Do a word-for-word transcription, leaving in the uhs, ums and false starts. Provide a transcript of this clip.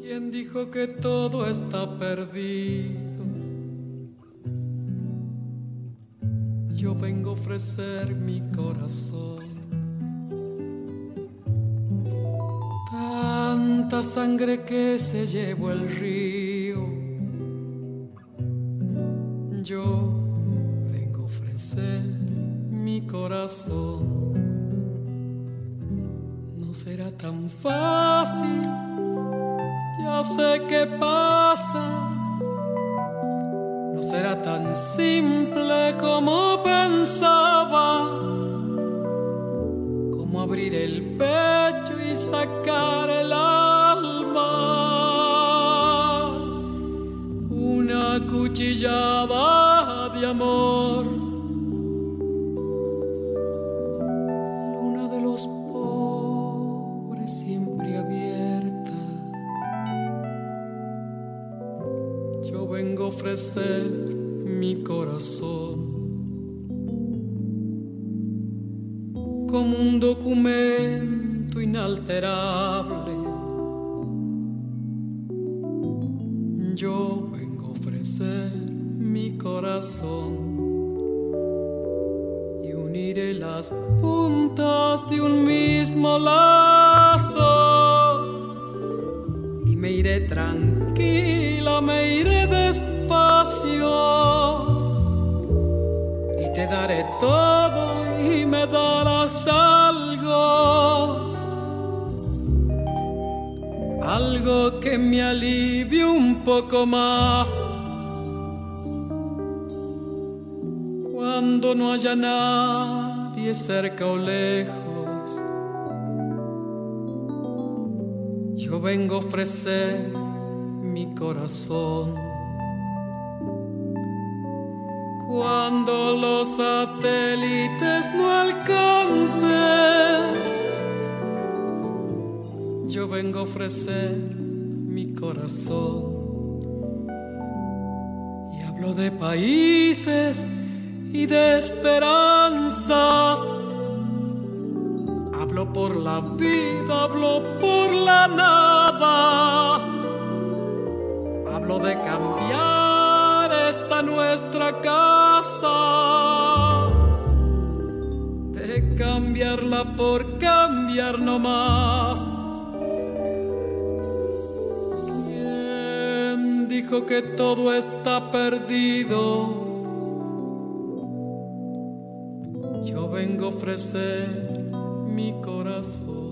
¿Quién dijo que todo está perdido? Yo vengo a ofrecer mi corazón. Tanta sangre que se llevó el río. Yo vengo a ofrecer mi corazón. No será tan fácil, ya sé qué pasa. No será tan simple como pensaba, como abrir el pecho y sacar el alma. Una cuchillada de amor. Luna de los pobres siempre abierta. Yo vengo a ofrecer mi corazón como un documento inalterable. Yo vengo a ofrecer mi corazón y uniré las puntas de un mismo lazo y me iré tranquila, me iré despacio y te daré todo y me darás algo, algo que me alivie un poco más cuando no haya nadie cerca o lejos. Yo vengo a ofrecer mi corazón. Cuando los satélites no alcancen, yo vengo a ofrecer mi corazón. Y hablo de países y de esperanzas. Hablo por la vida, hablo por la nada. Hablo de cambiar esta nuestra casa, de cambiarla por cambiar no más. ¿Quién dijo que todo está perdido? Yo vengo a ofrecer mi corazón.